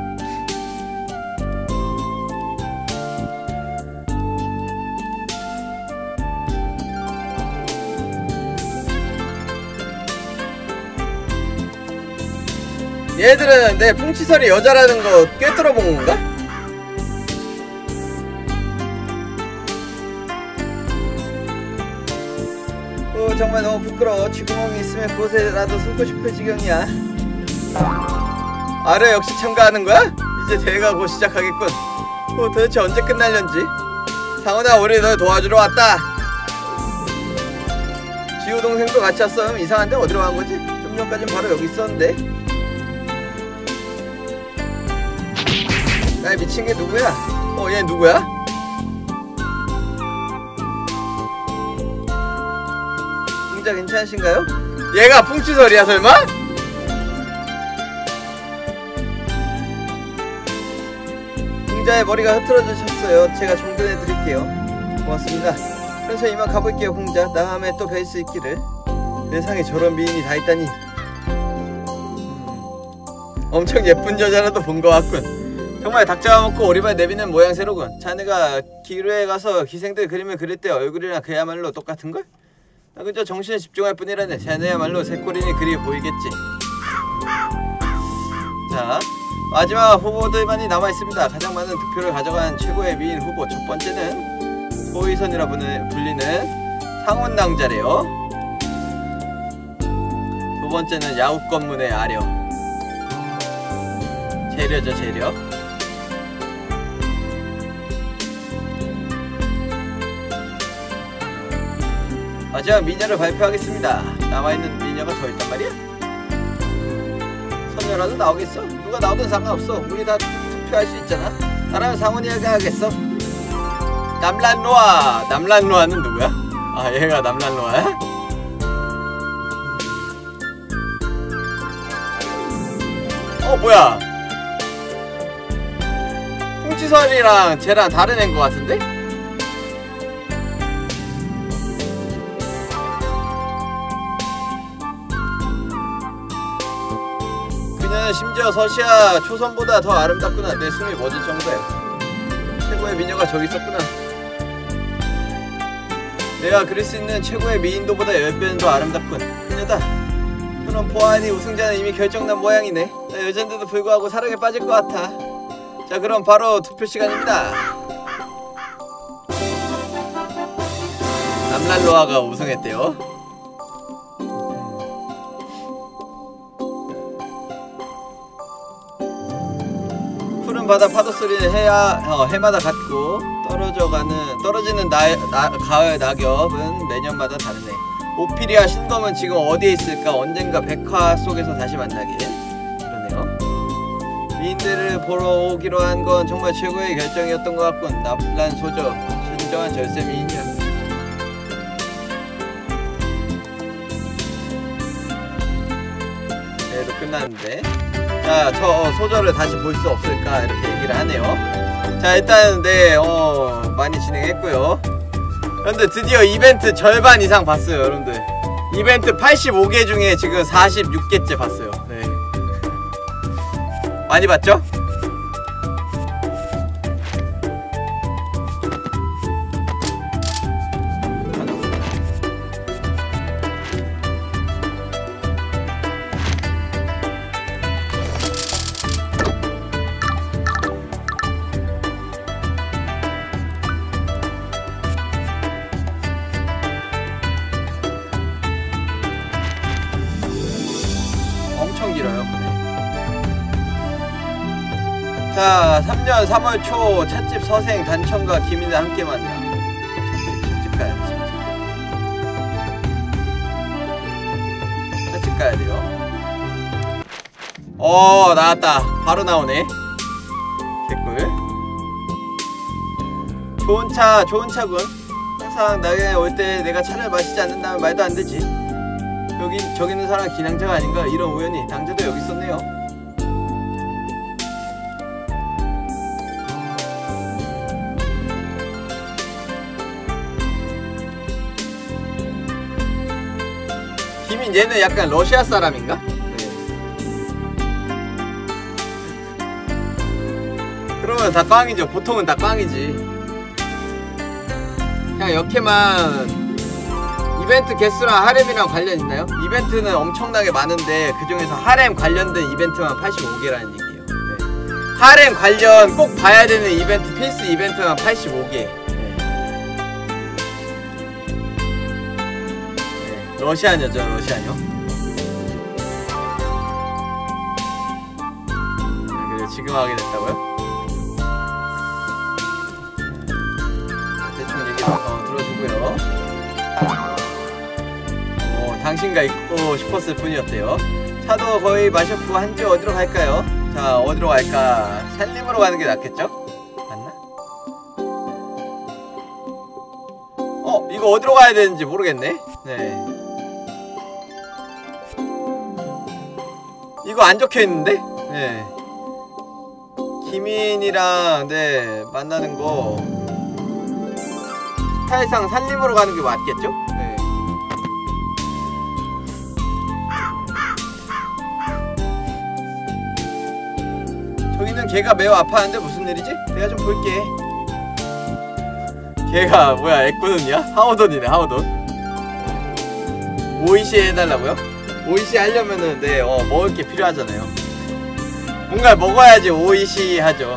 얘들은 내 풍치설이 여자라는 거 꿰뚫어 본 건가? 정말 너무 부끄러워. 쥐구멍이 있으면 그곳에라도 숨고 싶을 지경이야. 아래 역시 참가하는 거야? 이제 대회가 곧 시작하겠군. 어, 도대체 언제 끝날련지. 상훈아, 우리 널 도와주러 왔다. 지우 동생도 같이 왔어. 음, 이상한데 어디로 간 거지? 좀 전까진 바로 여기 있었는데. 나 미친 게 누구야? 어, 얘 누구야? 풍자 괜찮으신가요? 얘가 풍치설이야 설마? 풍자의 머리가 흐트러지셨어요. 제가 정돈해 드릴게요. 고맙습니다. 그래서 이만 가볼게요. 풍자, 다음에 또 뵐 수 있기를. 세상에 저런 미인이 다 있다니. 음, 엄청 예쁜 여자라도 본 것 같군. 정말 닭 잡아먹고 오리발 내비는 모양새로군. 자네가 기루에 가서 기생들 그림을 그릴 때 얼굴이랑 그야말로 똑같은걸? 나 그저 정신에 집중할 뿐이라네. 자네야말로 새꼬리니 그리 보이겠지. 자, 마지막 후보들만이 남아있습니다. 가장 많은 득표를 가져간 최고의 미인 후보. 첫 번째는 소희선이라 불리는 상훈낭자래요. 두 번째는 야구권문의 아려. 재려죠, 재려. 마지막 미녀를 발표하겠습니다. 남아있는 미녀가 더 있단 말이야? 선녀라도 나오겠어? 누가 나오든 상관없어. 우리 다 투표할 수 있잖아. 나라면 상훈이가 하겠어. 남란로아. 남란로아는 누구야? 아, 얘가 남란로아야? 어, 뭐야? 홍치설이랑 쟤랑 다른 애인 것 같은데? 그녀는 심지어 서시아 초선보다 더 아름답구나. 내 숨이 멎을 정도야. 최고의 미녀가 저기 있었구나. 내가 그릴 수 있는 최고의 미인도보다 열 배는 더 아름답군. 그녀다. 그럼 보아하니 우승자는 이미 결정난 모양이네. 나 여잔데도 불구하고 사랑에 빠질 것 같아. 자, 그럼 바로 투표 시간입니다. 남랄로아가 우승했대요. 푸른 바다 파도 소리는 해야 어, 해마다 같고 떨어져가는 떨어지는 나, 나, 가을 낙엽은 매년마다 다르네. 오피리아 신검은 지금 어디에 있을까? 언젠가 백화 속에서 다시 만나길. 그러네요. 미인들을 보러 오기로 한 건 정말 최고의 결정이었던 것 같군. 나란 소저, 진정한 절세 미인이야. 그래도 끝났는데. 자, 저 소저를 다시 볼 수 없을까 이렇게 얘기를 하네요. 자, 일단 네, 어 많이 진행했고요. 그런데 드디어 이벤트 절반 이상 봤어요, 여러분들. 이벤트 팔십오 개 중에 지금 사십육 개째 봤어요. 네. 많이 봤죠? 자, 삼 년 삼월 초 찻집 서생 단청과 김인을 함께 만나. 찻집 가야지. 찻집 가야 돼요. 어, 나왔다. 바로 나오네. 개꿀. 좋은 차, 좋은 차군. 항상 나에게 올 때 내가 차를 마시지 않는다면 말도 안 되지. 여기 저기 있는 사람 기낭자가 아닌가? 이런 우연이. 낭자도 여기 있었네요. 김인 얘는 약간 러시아 사람인가? 네. 그러면 다 꽝이죠. 보통은 다 꽝이지. 그냥 역해만 이벤트 개수랑 하렘이랑 관련 있나요? 이벤트는 엄청나게 많은데 그 중에서 하렘 관련된 이벤트만 팔십오 개라는 얘기예요. 네. 하렘 관련 꼭 봐야 되는 이벤트, 필수 이벤트만 팔십오 개. 러시아녀죠, 러시아녀. 네, 그래 지금 하게 됐다고요? 대충 얘기 어, 들어주고요. 어, 당신과 있고 싶었을 뿐이었대요. 차도 거의 마셨고 한주 어디로 갈까요? 자, 어디로 갈까? 살림으로 가는 게 낫겠죠? 맞나? 어, 이거 어디로 가야 되는지 모르겠네. 네. 이거 안 적혀 있는데? 네. 기민이랑 네 만나는 거 스타일상 살림으로 가는 게 맞겠죠? 네. 저기는 걔가 매우 아파하는데 무슨 일이지? 내가 좀 볼게. 걔가 뭐야, 애꾸는이야? 하우돈이네, 하우돈. 오이시 해달라고요? 오이시 하려면은 네, 어, 먹을 게 필요하잖아요. 뭔가 먹어야지 오이시 하죠.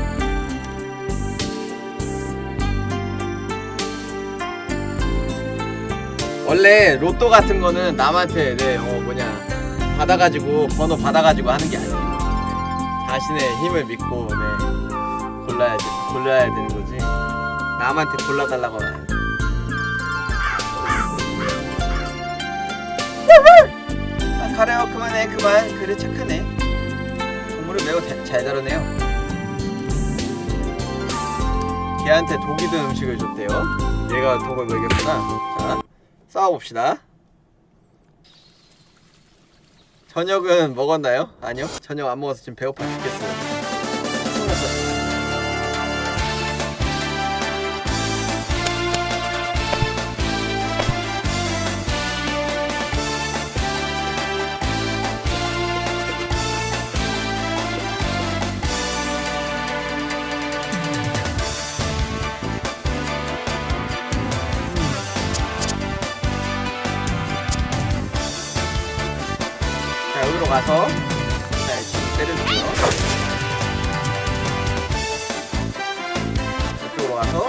원래 로또 같은 거는 남한테 네, 어, 뭐냐 받아가지고 번호 받아가지고 하는 게 아니에요. 자신의 힘을 믿고 네, 골라야지 골라야 되는 거지. 남한테 골라달라고 하면 안 돼. 아, 가래요. 그만해 그만. 그래 착하네. 동물을 매우 다, 잘 다루네요. 걔한테 독이 든 음식을 줬대요. 얘가 독을 먹였구나. 자, 싸워봅시다. 저녁은 먹었나요? 아니요. 저녁 안 먹어서 지금 배고파 죽겠어요. 여기로 가서 자, 지금 때려주고요. 이쪽으로 가서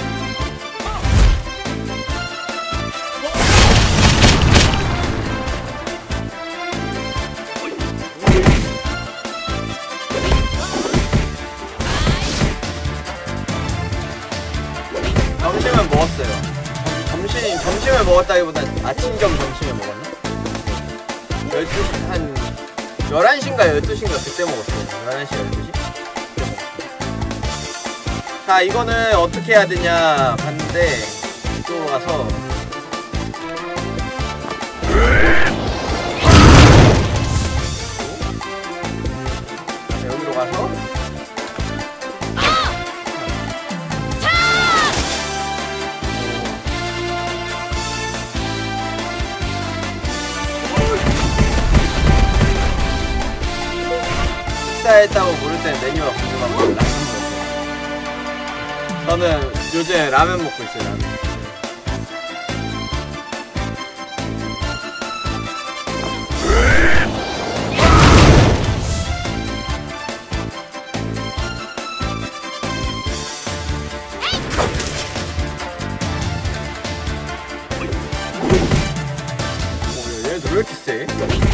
점심을 먹었어요. 점심, 점심을 먹었다기보다 아침 겸 점심을 먹었나? 열두 시 한 열한 시인가 열두 시인가 그때 먹었어요. 열한 시 열두 시 그때 먹었어요. 자, 이거는 어떻게 해야 되냐 봤는데 이쪽으로 가서 자, 여기로 가서 식사했다고 물을 때는 메뉴가 궁금하고 라면 먹어요. 저는 요즘 라면 먹고 있어요. 라면. 오, 얘네들 왜 이렇게 세?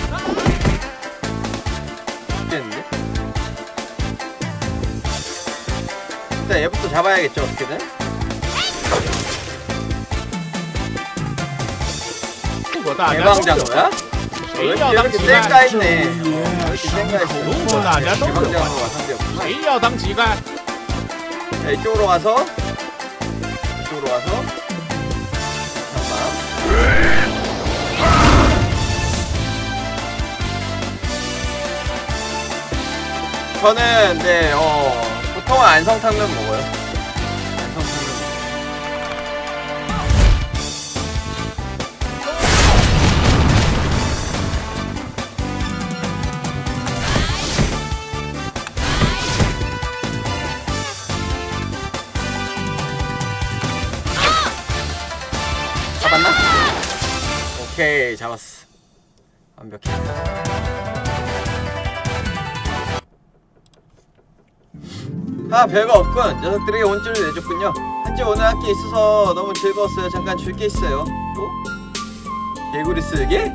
죽겠는데? 일단 얘부터 잡아야겠죠, 어떻게든. 대방장어야? 왜 이렇게, 이렇게 쌩까 있네. 어, 이렇게 쌩까 있어. 대방장어가 상대였구나. 자, 이쪽으로 가서 이쪽으로 가서 잠깐만. 저는 네, 어 보통은 안성탕면 먹어요. 안성탕면. 잡았나? 오케이, 잡았어. 완벽해. 아, 별거 없군. 녀석들에게 온줄을 내줬군요. 한지 오늘 학교에 있어서 너무 즐거웠어요. 잠깐 줄 게 있어요. 뭐? 개구리 쓸개?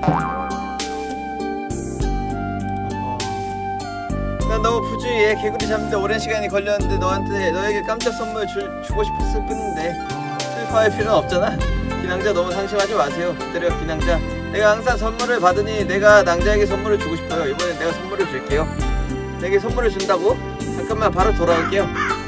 난 너무 부주의해. 개구리 잡는데 오랜 시간이 걸렸는데 너한테 너에게 깜짝 선물 주, 주고 싶었을 뿐인데 슬퍼할 필요는 없잖아. 기낭자 너무 상심하지 마세요. 기다려 기낭자. 내가 항상 선물을 받으니 내가 낭자에게 선물을 주고 싶어요. 이번엔 내가 선물을 줄게요. 내게 선물을 준다고? 잠깐만 바로 돌아올게요.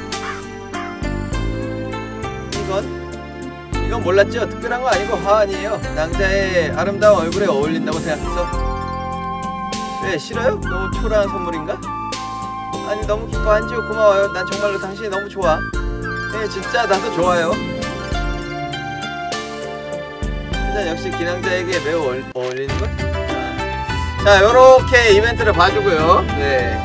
이건? 이건 몰랐죠? 특별한 거 아니고 화환이에요. 낭자의 아름다운 얼굴에 어울린다고 생각해서. 왜 싫어요? 너무 초라한 선물인가? 아니 너무 기뻐한지요. 고마워요. 난 정말로 당신이 너무 좋아. 네 진짜 나도 좋아요. 일단 역시 기낭자에게 매우 어울, 어울리는걸? 자 요렇게 이벤트를 봐주고요. 네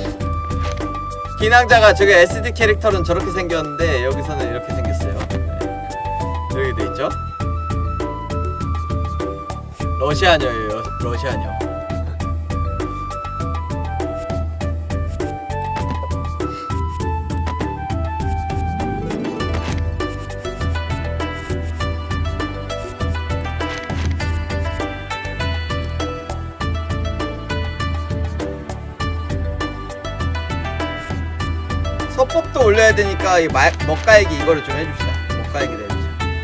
기낭자가 저게 에스디 캐릭터는 저렇게 생겼는데 여기서는 이렇게 생겼어요. 네. 여기 돼있죠? 러시아녀예요. 러시아녀. 서법도 올려야 되니까 이 마, 먹가액이 이거를 좀 해줍시다. 먹가액이 해주자.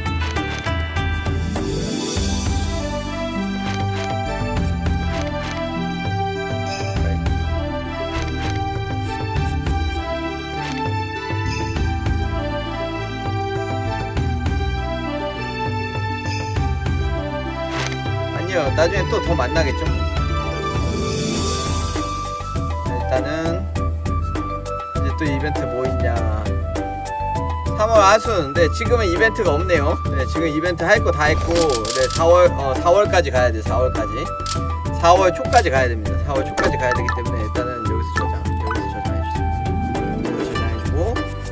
아니요, 나중에 또 더 만나겠죠. 일단은 또 이벤트 뭐 있냐. 삼월 하순. 네 지금은 이벤트가 없네요. 네 지금 이벤트 할 거 다 했고 네 사월 어 사월까지 가야 돼. 사월까지 사월 초까지 가야 됩니다. 사월 초까지 가야 되기 때문에 일단은 여기서 저장 여기서 저장해주세요. 여기서 저장해주고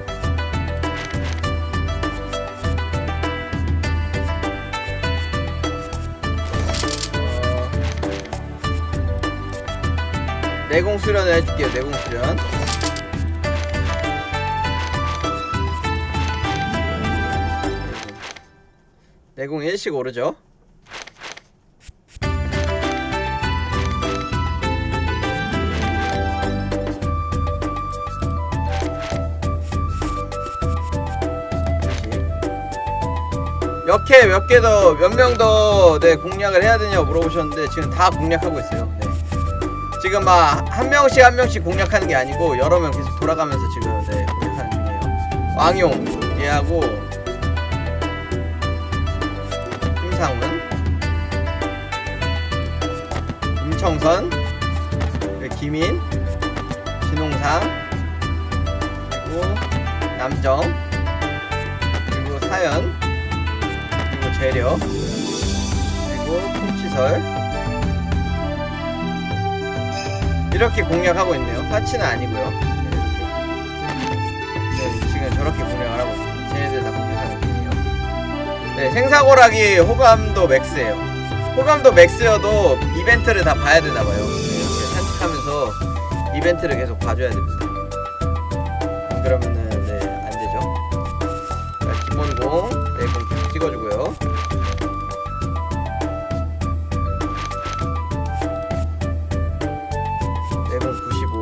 어, 내공 수련을 해줄게요. 내공 수련. 내공 일씩 오르죠. 몇 개, 몇 개 더, 몇 명 더, 네, 공략을 해야 되냐고 물어보셨는데, 지금 다 공략하고 있어요. 네. 지금 막, 한 명씩 한 명씩 공략하는 게 아니고, 여러 명 계속 돌아가면서 지금, 네, 공략하는 중이에요. 왕용, 얘하고, 김상훈, 임청선, 김인, 신홍상, 그리고 남정, 그리고 사연, 그리고 재력, 그리고 콩치설. 이렇게 공략하고 있네요. 파치는 아니고요. 네, 지금 저렇게 공략을 하고 있습니다. 쟤네들 다 공략하는 중이에요. 네, 생사고락이 호감도 맥스예요. 호감도 맥스여도 이벤트를 다 봐야 되나봐요. 네, 이렇게 산책하면서 이벤트를 계속 봐줘야 됩니다. 안 그러면은 네, 안 되죠. 자, 기본공, 네, 공 계속 찍어주고요. 네, 공 구십오.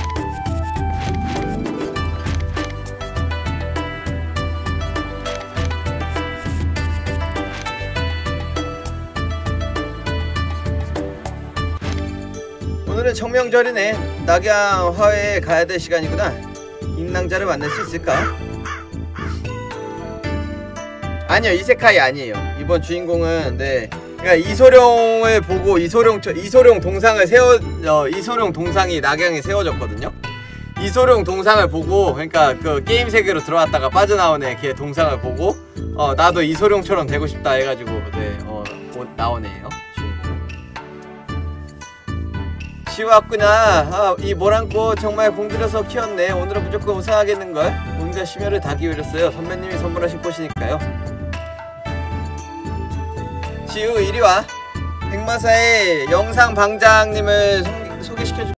오늘은 청명절이네. 낙양 화회에 가야 될 시간이구나. 임낭자를 만날 수 있을까? 아니요, 이세카이 아니에요. 이번 주인공은 네, 그러니까 이소룡을 보고 이소룡 이소룡 동상을 세워 어, 이소룡 동상이 낙양에 세워졌거든요. 이소룡 동상을 보고, 그러니까 그 게임 세계로 들어왔다가 빠져나오네 걔 동상을 보고 어 나도 이소룡처럼 되고 싶다 해가지고 네, 어 나온 애예요. 시왔구나. 아, 이 모란꽃 정말 공들여서 키웠네. 오늘은 무조건 우승하겠는걸. 온갖 심혈을 다 기울였어요. 선배님이 선물하신 꽃이니까요. 지우 이리와. 백마사의 영상 방장님을 소개시켜줄